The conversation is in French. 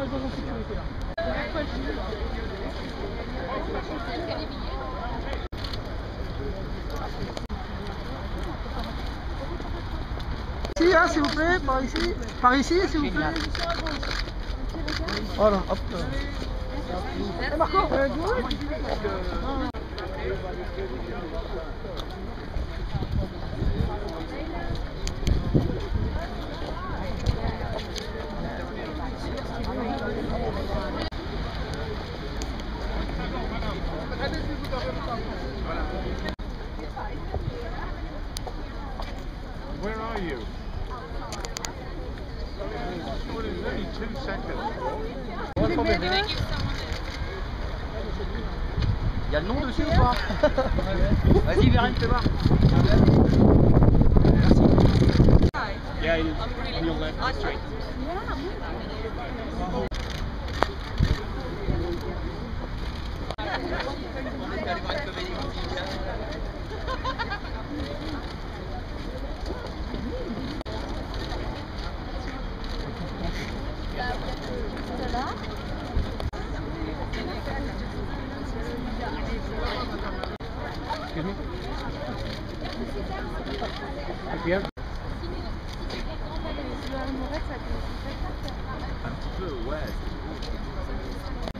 dans en sécurité là. Ici, hein, s'il vous plaît, par ici. Par ici, s'il vous plaît. Voilà, hop. Et Marco, Where are you? Well, it's only 2 seconds. Il y a le nom dessus ou pas? Vas-y, Vérine, fais voir. Yeah, on your left, straight. Excuse me? Bien. Un petit peu, ouais.